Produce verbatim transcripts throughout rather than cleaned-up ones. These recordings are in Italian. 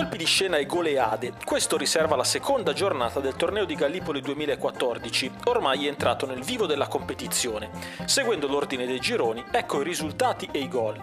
Colpi di scena e goleade, questo riserva la seconda giornata del torneo di Gallipoli duemilaquattordici, ormai è entrato nel vivo della competizione. Seguendo l'ordine dei gironi, ecco i risultati e i gol.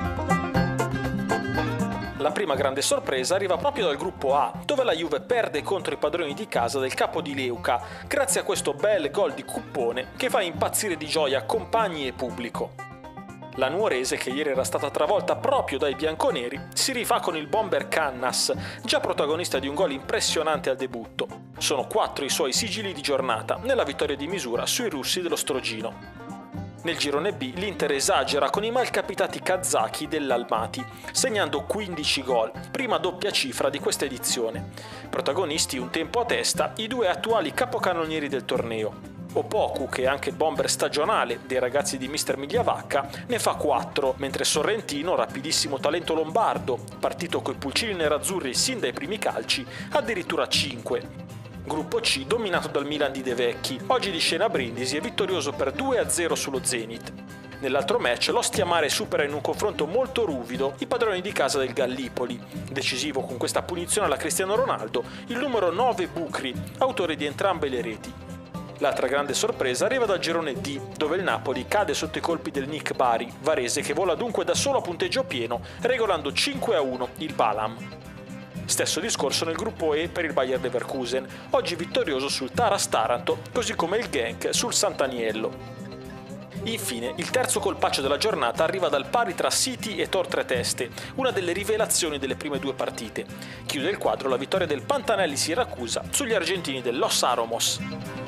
La prima grande sorpresa arriva proprio dal gruppo A, dove la Juve perde contro i padroni di casa del Capo di Leuca, grazie a questo bel gol di Cuppone che fa impazzire di gioia compagni e pubblico. La nuorese, che ieri era stata travolta proprio dai bianconeri, si rifà con il bomber Cannas, già protagonista di un gol impressionante al debutto. Sono quattro i suoi sigilli di giornata nella vittoria di misura sui russi dello Strogino. Nel girone B l'Inter esagera con i malcapitati kazaki dell'Almaty, segnando quindici gol, prima doppia cifra di questa edizione. Protagonisti un tempo a testa i due attuali capocannonieri del torneo. Opoku, che è anche il bomber stagionale dei ragazzi di mister Migliavacca, ne fa quattro, mentre Sorrentino, rapidissimo talento lombardo, partito coi pulcini nerazzurri sin dai primi calci, addirittura cinque. Gruppo C dominato dal Milan di De Vecchi, oggi di scena a Brindisi e vittorioso per due a zero sullo Zenit. Nell'altro match l'Ostia Mare supera in un confronto molto ruvido i padroni di casa del Gallipoli. Decisivo con questa punizione alla Cristiano Ronaldo il numero nove Bucri, autore di entrambe le reti. L'altra grande sorpresa arriva dal girone D, dove il Napoli cade sotto i colpi del Nick Bari, varese che vola dunque da solo a punteggio pieno, regolando cinque a uno il Balam. Stesso discorso nel gruppo E per il Bayer Leverkusen, oggi vittorioso sul Taras Taranto, così come il Genk sul Sant'Aniello. Infine, il terzo colpaccio della giornata arriva dal pari tra City e Tor Tre Teste, una delle rivelazioni delle prime due partite. Chiude il quadro la vittoria del Pantanelli Siracusa sugli argentini del Los Aromos.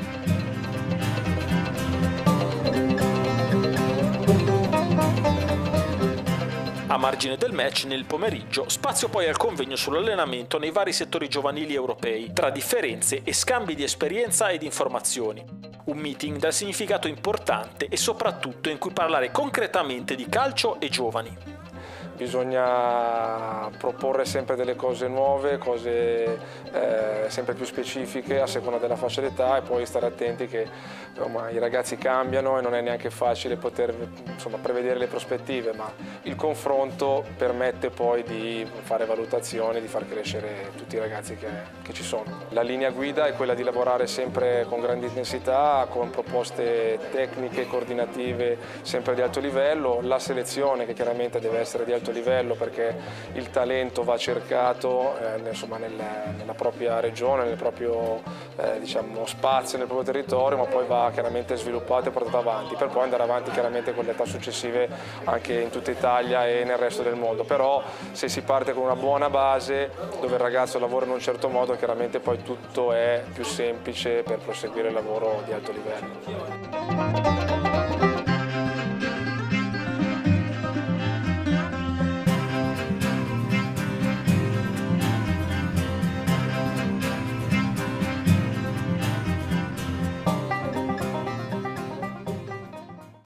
A margine del match, nel pomeriggio, spazio poi al convegno sull'allenamento nei vari settori giovanili europei, tra differenze e scambi di esperienza ed informazioni. Un meeting dal significato importante e soprattutto in cui parlare concretamente di calcio e giovani. Bisogna proporre sempre delle cose nuove, cose eh, sempre più specifiche a seconda della fascia d'età e poi stare attenti che insomma, i ragazzi cambiano e non è neanche facile poter insomma, prevedere le prospettive, ma il confronto permette poi di fare valutazioni, di far crescere tutti i ragazzi che, che ci sono. La linea guida è quella di lavorare sempre con grande intensità, con proposte tecniche, coordinative sempre di alto livello, la selezione che chiaramente deve essere di alto livello perché il talento va cercato eh, insomma, nel, nella propria regione, nel proprio eh, diciamo, spazio, nel proprio territorio, ma poi va chiaramente sviluppato e portato avanti per poi andare avanti chiaramente con le età successive anche in tutta Italia e nel resto del mondo. Però se si parte con una buona base dove il ragazzo lavora in un certo modo, chiaramente poi tutto è più semplice per proseguire il lavoro di alto livello.